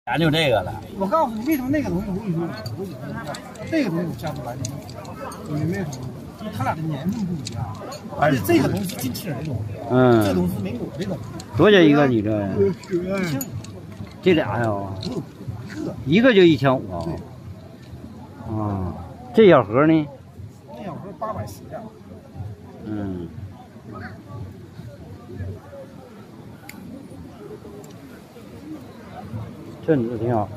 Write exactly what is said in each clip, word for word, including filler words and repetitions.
研究这个了。 我告诉你，为什么那个东西我跟你说，我这个东西我下不来，你明白什么？就他俩的年份不一样，而且这个东西是金齿的东西，嗯，这东西是没果的东西。 多少钱一个？你这？这俩呀？一个就一千五啊。啊，这小盒呢？ 这小盒八百四呀。 嗯。 这你挺好。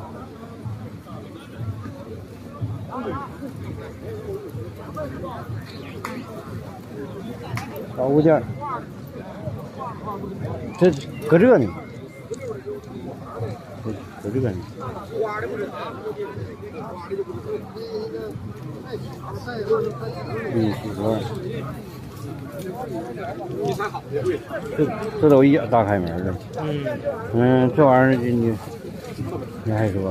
找物件，这搁这呢，搁这个呢。嗯，是说。这这都一大开门的。嗯。嗯，这玩意儿你你。 你还说？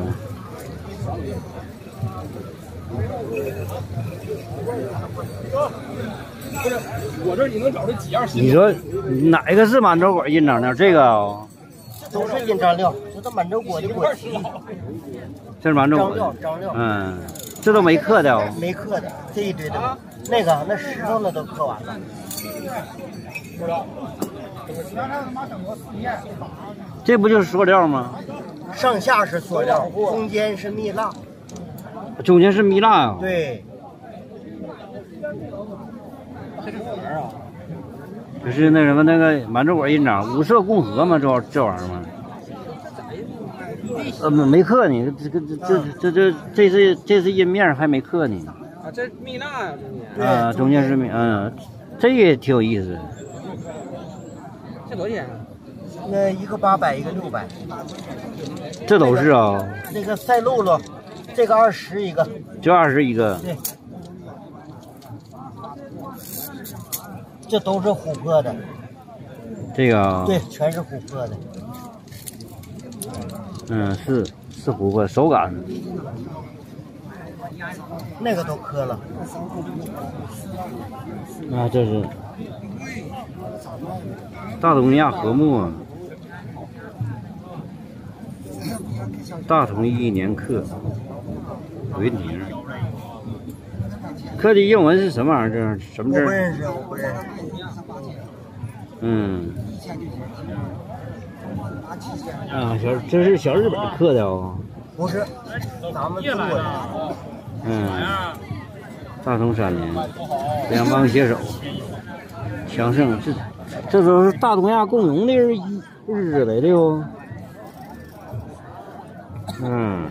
不是，我这你能找着几样新？ 你说哪个是满洲果印章料？这个啊？ 这都是印章料，这都满洲果的果皮。 这是满洲果。 张料，张料。 嗯，这都没刻的哦。 没刻的，这一堆的，那个那石头那都刻完了。不知道。 这不就是塑料吗？ 上下是塑料，中间是蜜蜡。 中间是蜜蜡啊？ 对。 这是果儿啊？ 这是那什么那个满洲果印章，五色共和嘛，这这玩意儿嘛。呃，没刻呢，这个这这这这这是这是印面还没刻呢。 啊，这蜜蜡呀， 中间。啊，中间是蜜，嗯，这也挺有意思。 这多少钱啊？ 那一个八百，一个六百， 这都是啊。 那个赛露露，这个二十一个， 就二十一个。 对，这都是琥珀的。 这个啊。 对，全是琥珀的。 嗯，是是琥珀，手感。 那个都刻了。 啊，这是大东亚和睦啊。 大同一年刻，回亭。刻的英文是什么玩意儿？这什么字？ 我不认识，我不认识。 嗯。啊，小这是小日本刻的哦。 不是，咱们中国的。 嗯。大同三年，两邦携手，强盛。这这都是大东亚共荣的日日子呗，对不？ 嗯，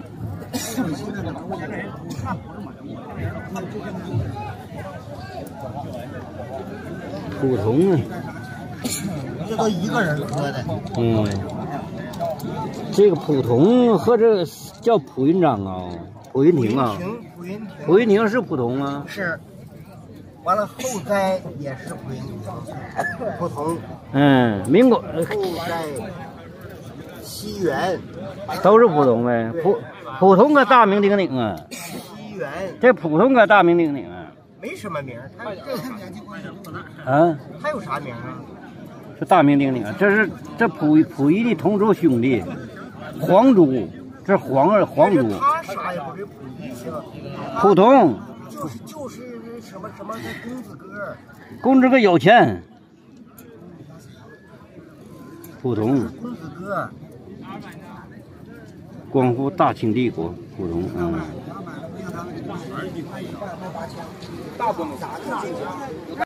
普通啊， 这都一个人刻的。 嗯，这个普通和这叫普云章啊，普云亭啊， 普云亭， 普云亭是普通啊。 是，完了后斋也是普云亭，普通。 嗯，民国后斋。 西园都是普通呗，普普通个大名鼎鼎啊。 西园这普通个大名鼎鼎啊。 没什么名，他这啊， 他有啥名啊？ 这大名鼎鼎啊，这是这溥溥仪的同族兄弟，皇族，这是皇儿皇族。 他啥也不是溥仪姓， 普通。 就是就是什么什么的公子哥。 公子哥有钱。普通。 公子哥。 光复大清帝国，普通，嗯。 大公